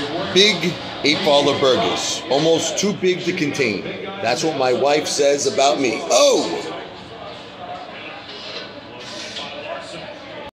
big 8-baller burgers, almost too big to contain. That's what my wife says about me. Oh!